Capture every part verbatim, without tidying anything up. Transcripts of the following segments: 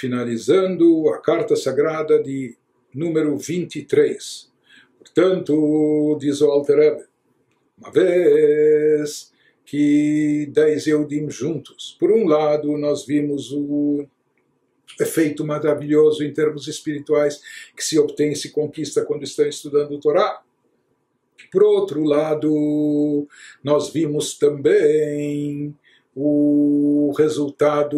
finalizando a carta sagrada de número vinte e três. Portanto, diz o Alter Rebbe, uma vez que dez Yehudim juntos, por um lado nós vimos o efeito maravilhoso em termos espirituais que se obtém e se conquista quando estão estudando o Torá. Por outro lado, nós vimos também o resultado,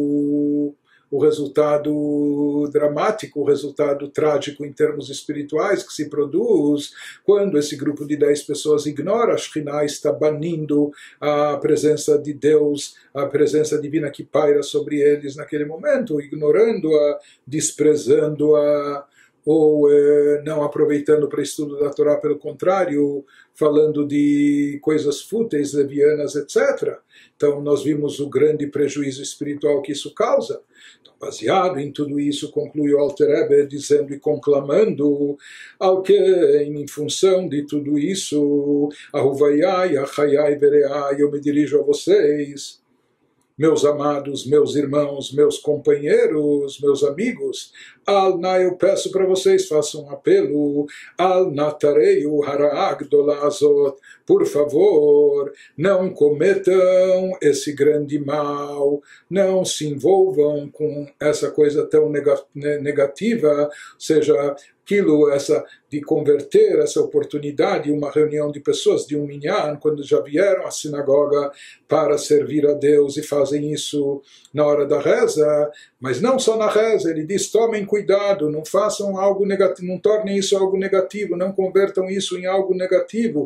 o resultado dramático, o resultado trágico em termos espirituais que se produz quando esse grupo de dez pessoas ignora a Shekhinah, está banindo a presença de Deus, a presença divina que paira sobre eles naquele momento, ignorando-a, desprezando-a, ou eh, não aproveitando para estudo da Torá, pelo contrário, falando de coisas fúteis, levianas, etcétera. Então nós vimos o grande prejuízo espiritual que isso causa. Então, baseado em tudo isso, conclui o Alter Rebbe dizendo e conclamando ao que, em função de tudo isso, Ahuvayai, Achayai, Vereai, eu me dirijo a vocês, meus amados, meus irmãos, meus companheiros, meus amigos, Al-Na, eu peço para vocês, façam um apelo, Al-Natareu Hara'agdola Azot, por favor, não cometam esse grande mal, não se envolvam com essa coisa tão negativa, ou seja, aquilo, essa, de converter essa oportunidade, uma reunião de pessoas de um minyan, quando já vieram à sinagoga para servir a Deus e fazem isso na hora da reza, mas não só na reza, ele diz, tomem cuidado, não façam algo negativo, não tornem isso algo negativo, não convertam isso em algo negativo,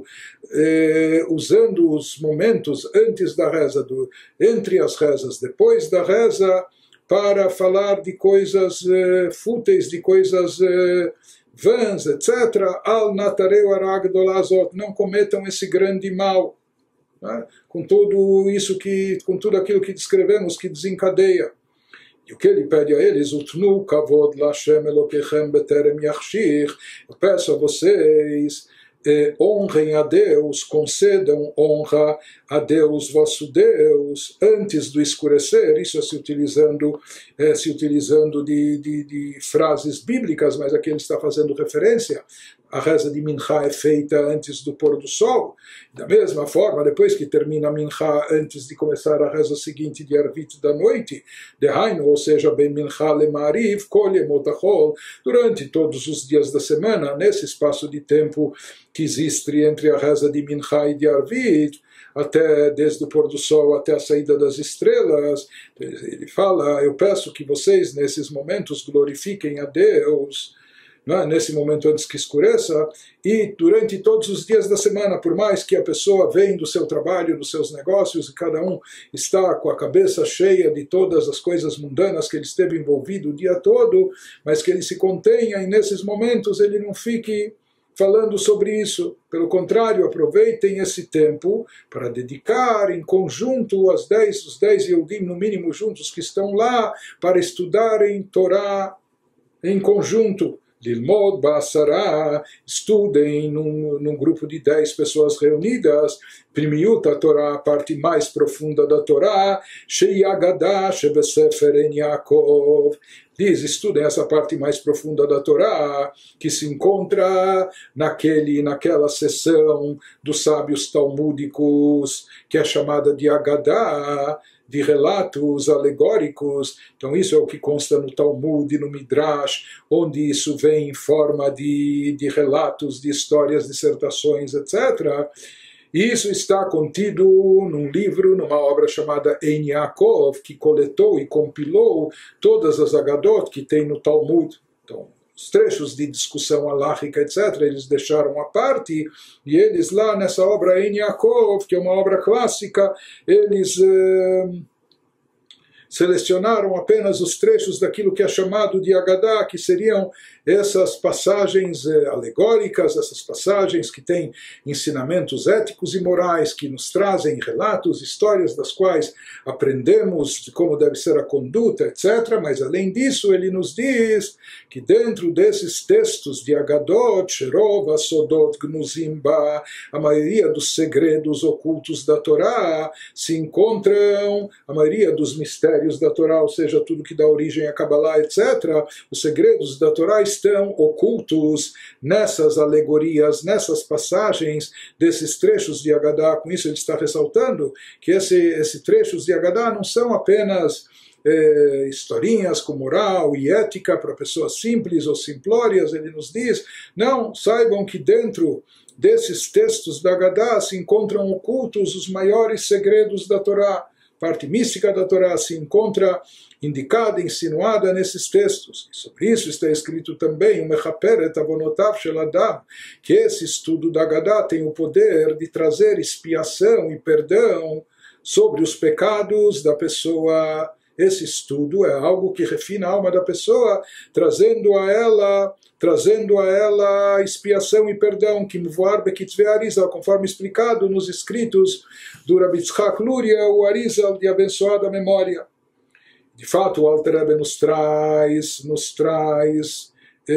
eh, usando os momentos antes da reza, do, entre as rezas, depois da reza, para falar de coisas eh, fúteis, de coisas eh, vãs, etcétera. Al natareu aragdolazot, não cometam esse grande mal, né? Com tudo isso que, com tudo aquilo que descrevemos, que desencadeia. E o que ele pede a eles, utnu kavod lashem elokechem beterem yachshir, eu peço a vocês, Eh, honrem a Deus, concedam honra a Deus, vosso Deus, antes do escurecer. Isso é se utilizando, é, se utilizando de, de, de frases bíblicas, mas aqui ele está fazendo referência. A reza de Mincha é feita antes do pôr do sol. Da mesma forma, depois que termina a Mincha, antes de começar a reza seguinte de Arvit da noite, Dehainu, ou seja, Ben Mincha le Mariv, Kol Yemot HaChol, durante todos os dias da semana, nesse espaço de tempo que existe entre a reza de Mincha e de Arvit, até desde o pôr do sol até a saída das estrelas, ele fala, eu peço que vocês nesses momentos glorifiquem a Deus, né, nesse momento antes que escureça, e durante todos os dias da semana, por mais que a pessoa venha do seu trabalho, dos seus negócios, e cada um está com a cabeça cheia de todas as coisas mundanas que ele esteve envolvido o dia todo, mas que ele se contenha e nesses momentos ele não fique falando sobre isso. Pelo contrário, aproveitem esse tempo para dedicar em conjunto as dez, os dez Yehudim, no mínimo juntos, que estão lá, para estudarem Torá em conjunto. Lilmod Ba'asara, estudem num, num grupo de dez pessoas reunidas, Primiut a Torá, a parte mais profunda da Torá, Shei Agadah Shebesefer En Yaakov, diz, estudem essa parte mais profunda da Torá, que se encontra naquele, naquela seção dos sábios talmúdicos, que é chamada de Agadah, de relatos alegóricos. Então isso é o que consta no Talmud e no Midrash, onde isso vem em forma de, de relatos, de histórias, dissertações, etcétera. E isso está contido num livro, numa obra chamada Ein Yaakov, que coletou e compilou todas as Agadot que tem no Talmud. Então, os trechos de discussão aláhica, etcétera, eles deixaram à parte, e eles lá nessa obra Ein Yaakov, que é uma obra clássica, eles eh, selecionaram apenas os trechos daquilo que é chamado de Agadah, que seriam essas passagens eh, alegóricas, essas passagens que têm ensinamentos éticos e morais, que nos trazem relatos, histórias das quais aprendemos de como deve ser a conduta, etcétera. Mas além disso, ele nos diz que dentro desses textos de Agadot, Sherov, Asodot, Gnuzimba, a maioria dos segredos ocultos da Torá se encontram, a maioria dos mistérios da Torá, ou seja, tudo que dá origem a Kabbalah, etcétera, os segredos da Torá estão ocultos nessas alegorias, nessas passagens desses trechos de Agadá. Com isso ele está ressaltando que esse, esses trechos de Agadá não são apenas eh, historinhas com moral e ética para pessoas simples ou simplórias. Ele nos diz, não, saibam que dentro desses textos da Agadá se encontram ocultos os maiores segredos da Torá. Parte mística da Torá se encontra indicada, insinuada nesses textos. E sobre isso está escrito também o Mechaperet Avonotav Shel Adam, que esse estudo da Agadá tem o poder de trazer expiação e perdão sobre os pecados da pessoa. Esse estudo é algo que refina a alma da pessoa, trazendo a ela, trazendo a ela expiação e perdão, que Mvoar Bekitzvei Arizal, conforme explicado nos escritos do Rabi Tzchak Luria, o Arizal de abençoada memória. De fato, o Alter Rebbe nos traz, nos traz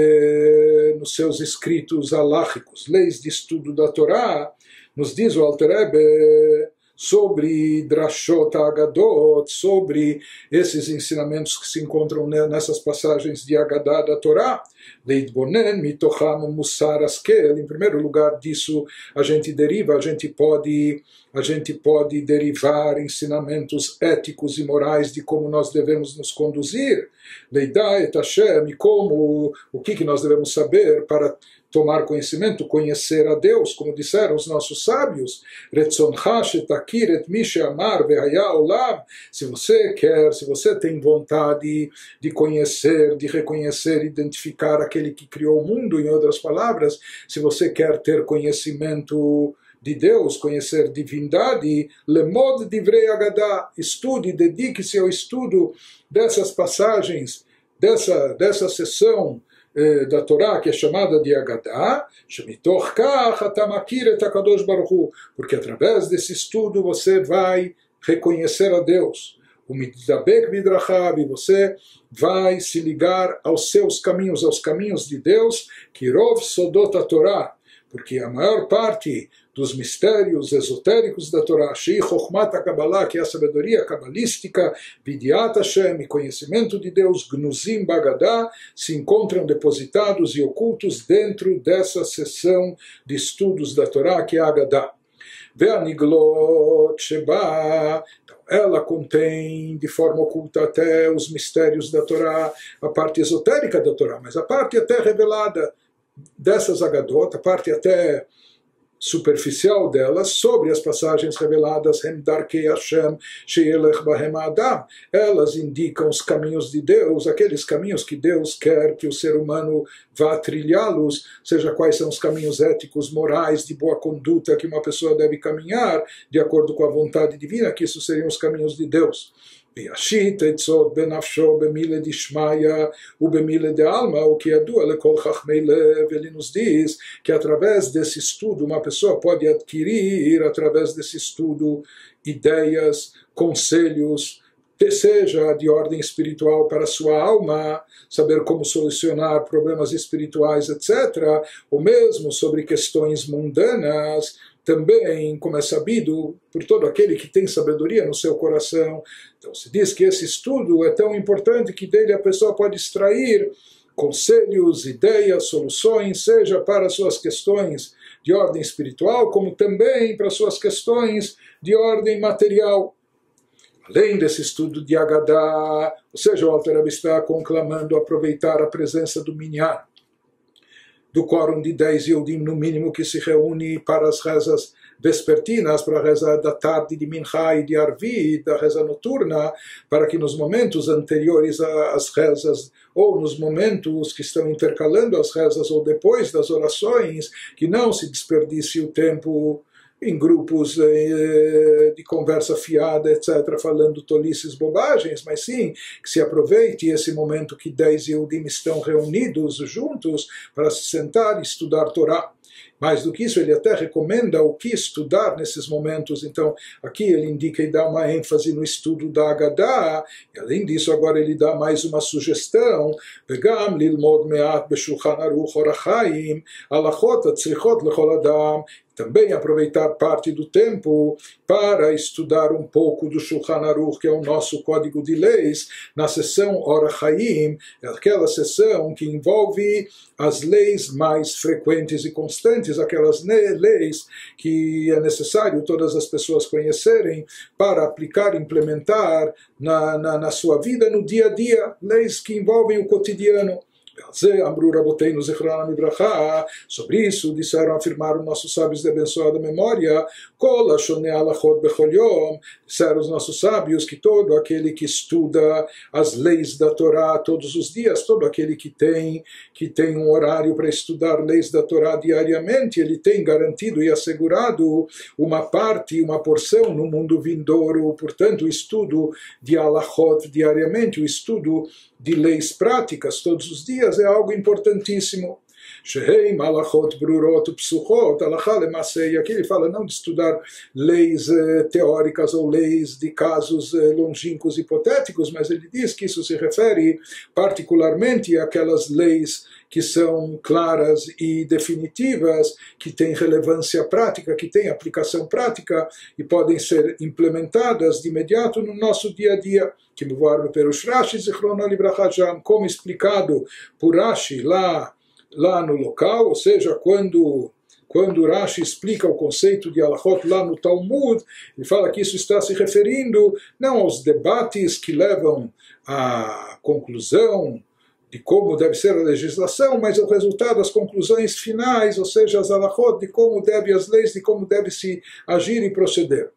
eh, nos seus escritos aláhicos, leis de estudo da Torá, nos diz o Alter Rebbe sobre Drashot Agadot, sobre esses ensinamentos que se encontram nessas passagens de Agadá da Torá. Leitbonen mitocham musar askel. Em primeiro lugar disso a gente deriva, a gente pode, a gente pode derivar ensinamentos éticos e morais de como nós devemos nos conduzir. Leidá et Hashem, e como, o que, que nós devemos saber para tomar conhecimento, conhecer a Deus, como disseram os nossos sábios. Retzoncha shetakir et mi she'amar ve'haya olam. Se você quer, se você tem vontade de conhecer, de reconhecer, identificar aquele que criou o mundo, em outras palavras, se você quer ter conhecimento de Deus, conhecer divindade, lemod divrei Agadá, estude, dedique-se ao estudo dessas passagens, dessa, dessa sessão da Torá, que é chamada de Agadá, porque através desse estudo você vai reconhecer a Deus. O Mitzabek Midrachav, você vai se ligar aos seus caminhos, aos caminhos de Deus, Kirov Sodot a Torá, porque a maior parte dos mistérios esotéricos da Torá, Shei Chokhmat HaKabbalah, que é a sabedoria cabalística, Vidiat Hashem, conhecimento de Deus, Gnuzim Bagadá, se encontram depositados e ocultos dentro dessa seção de estudos da Torá, que é a Agadá. Ve'aniglot Sheba, ela contém de forma oculta até os mistérios da Torá, a parte esotérica da Torá, mas a parte até revelada dessas Agadot, a parte até superficial delas, sobre as passagens reveladas, elas indicam os caminhos de Deus, aqueles caminhos que Deus quer que o ser humano vá trilhá-los, seja quais são os caminhos éticos, morais, de boa conduta que uma pessoa deve caminhar, de acordo com a vontade divina, que isso seriam os caminhos de Deus. וישית עצות בנפשו במילה דשמיא ובמילה דעלמא, o que é dua lekol chachmei lev. Ele nos diz que através desse estudo uma pessoa pode adquirir, através desse estudo, ideias, conselhos, seja de ordem espiritual para a sua alma, saber como solucionar problemas espirituais, etcétera, ou mesmo sobre questões mundanas, também, como é sabido, por todo aquele que tem sabedoria no seu coração. Então se diz que esse estudo é tão importante que dele a pessoa pode extrair conselhos, ideias, soluções, seja para suas questões de ordem espiritual, como também para suas questões de ordem material. Além desse estudo de Agadá, ou seja, o Alter Rebbe está conclamando aproveitar a presença do Minyan, do quórum de dez Yehudim, no mínimo, que se reúne para as rezas vespertinas, para a reza da tarde de Mincha e de Arvi, da reza noturna, para que nos momentos anteriores às rezas, ou nos momentos que estão intercalando as rezas, ou depois das orações, que não se desperdice o tempo em grupos eh, de conversa fiada, etcétera, falando tolices, bobagens, mas sim que se aproveite esse momento que dez Yehudim estão reunidos juntos para se sentar e estudar Torá. Mais do que isso, ele até recomenda o que estudar nesses momentos. Então, aqui ele indica e dá uma ênfase no estudo da Haggadah, e além disso, agora ele dá mais uma sugestão, Vegam lilmod me'at b'shulchan aruch orach chaim, alachot atzrichot lechol adam, também aproveitar parte do tempo para estudar um pouco do Shulchan Aruch, que é o nosso código de leis, na sessão Orach Chaim, aquela sessão que envolve as leis mais frequentes e constantes, aquelas leis que é necessário todas as pessoas conhecerem para aplicar e implementar na, na, na sua vida, no dia a dia, leis que envolvem o cotidiano. Sobre isso disseram, afirmaram nossos sábios de abençoada memória, disseram os nossos sábios que todo aquele que estuda as leis da Torá todos os dias, todo aquele que tem, que tem um horário para estudar leis da Torá diariamente, ele tem garantido e assegurado uma parte, uma porção no mundo vindouro. Portanto, o estudo de alachot diariamente, o estudo de leis práticas todos os dias é algo importantíssimo. Sheheim alachot brurot psuchot alachá lemassei. Aqui ele fala não de estudar leis eh, teóricas ou leis de casos eh, longínquos hipotéticos, mas ele diz que isso se refere particularmente àquelas leis que são claras e definitivas, que têm relevância prática, que têm aplicação prática e podem ser implementadas de imediato no nosso dia a dia. Como explicado por Rashi lá, lá no local, ou seja, quando... Quando Rashi explica o conceito de Alachot lá no Talmud, ele fala que isso está se referindo não aos debates que levam à conclusão de como deve ser a legislação, mas ao resultado, as conclusões finais, ou seja, as Alachot, de como devem as leis, de como deve se agir e proceder.